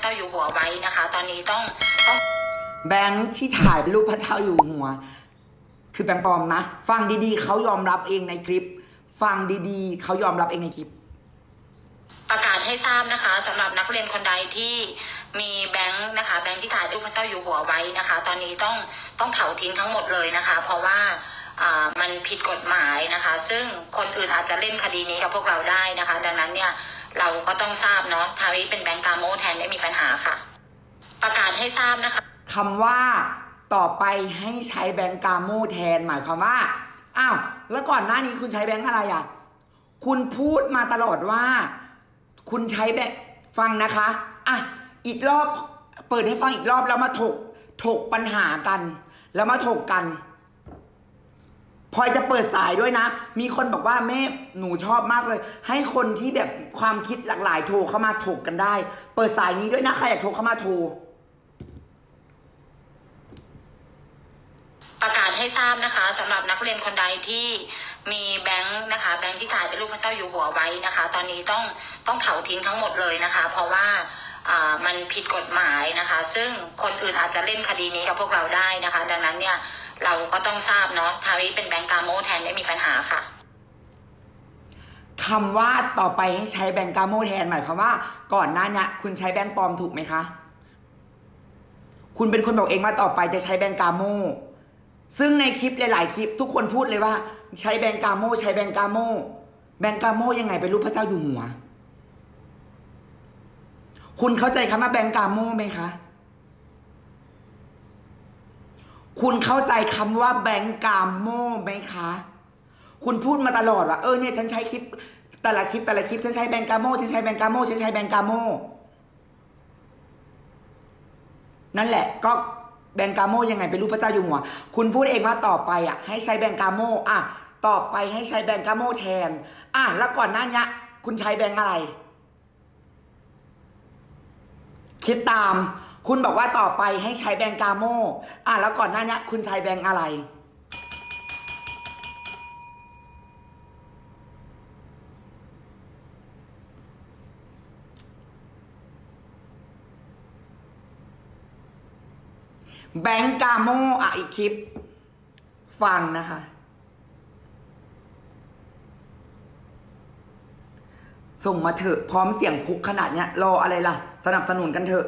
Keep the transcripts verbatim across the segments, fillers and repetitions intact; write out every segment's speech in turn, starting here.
เจ้าอยู่หัวไว้นะคะ ตอนนี้ต้องต้องแบงค์ที่ถ่ายรูปพระเจ้าอยู่หัวคือแบงค์ปลอมนะฟังดีๆเขายอมรับเองในคลิปฟังดีๆเขายอมรับเองในคลิปประกาศให้ทราบนะคะสำหรับนักเรียนคนใดที่มีแบงค์นะคะแบงค์ที่ถ่ายรูปพระเจ้าอยู่หัวไว้นะคะ ตอนนี้ต้องต้องเผาทิ้งทั้งหมดเลยนะคะ เพราะว่าอ่ามันผิดกฎหมายนะคะ ซึ่งคนอื่นอาจจะเล่นคดีนี้กับพวกเราได้นะคะ ดังนั้นเนี่ยเราก็ต้องทราบเนาะทาวิเป็นแบงค์กาโมแทนไม่มีปัญหาค่ะ ประกาศให้ทราบนะคะคำว่าต่อไปให้ใช้แบงก์กาโมแทนหมายความว่าอ้าวแล้วก่อนหน้านี้คุณใช้แบงก์อะไรอ่ะคุณพูดมาตลอดว่าคุณใช้แบงก์ฟังนะคะอ่ะอีกรอบเปิดให้ฟังอีกรอบแล้วมาถกถกปัญหากันแล้วมาถกกันพลอยจะเปิดสายด้วยนะมีคนบอกว่าแม่หนูชอบมากเลยให้คนที่แบบความคิดหลากหลายโทรเข้ามาถกกันได้เปิดสายนี้ด้วยนะใครอยากโทรเข้ามาโทรประกาศให้ทราบนะคะสำหรับนักเรียนคนใดที่มีแบงค์นะคะแบงค์ที่ถ่ายเป็นรูปพระเจ้าอยู่หัวไว้นะคะ ตอนนี้ต้องต้องเผาทิ้งทั้งหมดเลยนะคะ เพราะว่าอ่ามันผิดกฎหมายนะคะ ซึ่งคนอื่นอาจจะเล่นคดีนี้กับพวกเราได้นะคะ ดังนั้นเนี่ยเราก็ต้องทราบเนาะทาวิเป็นแบงค์กาโมแทนไม่มีปัญหาค่ะคำว่าต่อไปให้ใช้แบงก์กาโมแทนหมายความว่าก่อนหน้านี้คุณใช้แบงก์ปลอมถูกไหมคะคุณเป็นคนบอกเองว่าต่อไปจะใช้แบงก์กาโมซึ่งในคลิปหลายๆคลิปทุกคนพูดเลยว่าใช้แบงก์กาโมใช้แบงก์กาโมแบงก์กาโมยังไงเป็นรูปพระเจ้าอยู่หัวคุณเข้าใจคำว่าแบงก์กาโมไหมคะคุณเข้าใจคำว่าแบงก์กาโมไหมคะคุณพูดมาตลอดว่าเออเนี่ยฉันใช้คลิปแต่ละคลิปแต่ละคลิปฉันใช้แบงก์กาโมฉันใช้แบงก์กาโมฉันใช้แบงก์กาโมนั่นแหละก็แบงก์กาโมยังไงเป็นรูปพระเจ้าอยู่หัวคุณพูดเองว่าต่อไปอ่ะให้ใช้แบงก์กาโมอ่ะต่อไปให้ใช้แบงก์กาโมแทนอ่ะแล้วก่อนหน้านี้คุณใช้แบงก์อะไรคิดตามคุณบอกว่าต่อไปให้ใช้แบงก์กาโมอ่ะแล้วก่อนหน้านี้คุณใช้แบงก์อะไรแบงก์กาโมอ่ะอีกคลิปฟังนะคะส่งมาเถอะพร้อมเสียงคุกขนาดเนี้ยรออะไรล่ะสนับสนุนกันเถอะ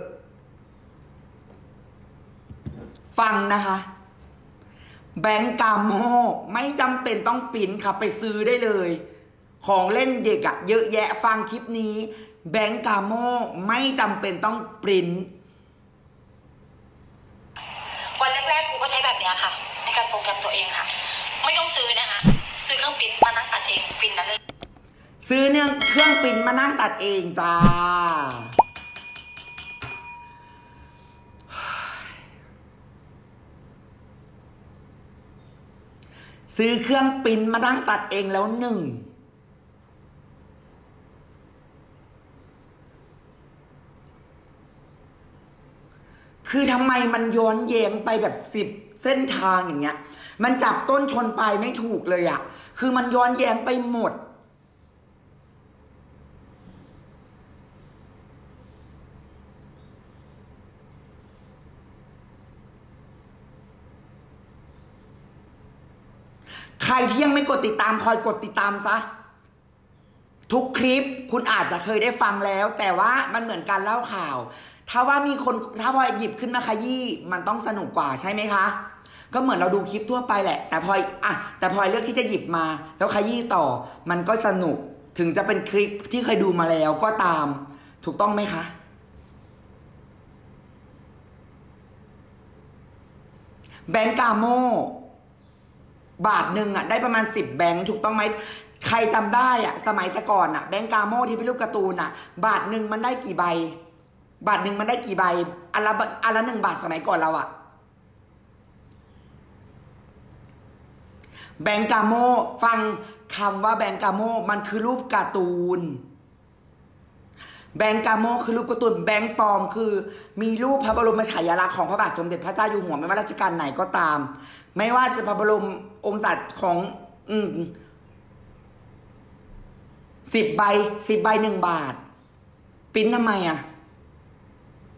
ฟังนะคะแบงก์กาโมไม่จำเป็นต้องปริ้นค่ะไปซื้อได้เลยของเล่นเด็กอะเยอะแยะฟังคลิปนี้แบงก์กาโมไม่จำเป็นต้องปริ้นวันแรกๆครูก็ใช้แบบนี้ค่ะในการโปรแกรมตัวเองค่ะไม่ต้องซื้อนะคะซื้อเครื่องปริ้นมานั่งตัดเองปริ้นนั้นเลยซื้อเนื่องเครื่องปริ้นมานั่งตัดเองจ้าซื้อเครื่องปริ้นมานั่งตัดเองแล้วหนึ่งคือทำไมมันย้อนแย้งไปแบบสิบเส้นทางอย่างเงี้ยมันจับต้นชนปลายไม่ถูกเลยอะคือมันย้อนแย้งไปหมดใครที่ยังไม่กดติดตามคอยกดติดตามซะทุกคลิปคุณอาจจะเคยได้ฟังแล้วแต่ว่ามันเหมือนการเล่าข่าวถ้าว่ามีคนถ้าพลอยหยิบขึ้นมาขยี้มันต้องสนุกกว่าใช่ไหมคะก็เหมือนเราดูคลิปทั่วไปแหละแต่พลอยอ่ะแต่พลอยเลือกที่จะหยิบมาแล้วขยี้ต่อมันก็สนุกถึงจะเป็นคลิปที่เคยดูมาแล้วก็ตามถูกต้องไหมคะแบงก์กาโมบาทหนึ่งอ่ะได้ประมาณสิบแบงค์ถูกต้องไหมใครจำได้อ่ะสมัยแต่ก่อนอ่ะแบงก์กาโมที่เป็นรูปการ์ตูนอ่ะบาทหนึ่งมันได้กี่ใบบาทหนึ่งมันได้กี่ใบอันละอันละหนึ่งบาทสมัยก่อนเราอ่ะแบงก์กาโมฟังคำว่าแบงก์กาโมมันคือรูปการ์ตูนแบงก์กาโมคือรูปการ์ตูนแบงก์ปลอมคือมีรูปพระบรมฉายาลักษณ์ของพระบาทสมเด็จพระเจ้าอยู่หัวไม่ว่ารัชกาลไหนก็ตามไม่ว่าจะพระบรมองค์สัตว์ของอืมสิบใบสิบใบหนึ่งบาทปริ้นทำไมอ่ะ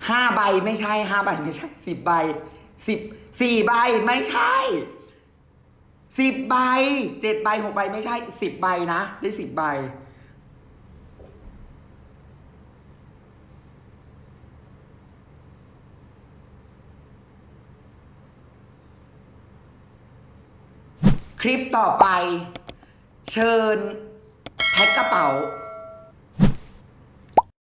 ห้าใบไม่ใช่ห้าใบไม่ใช่สิบใบสิบสี่ใบไม่ใช่สิบใบเจ็ดใบหกใบไม่ใช่สิบใบนะได้สิบใบคลิปต่อไปเชิญแพ็คกระเป๋า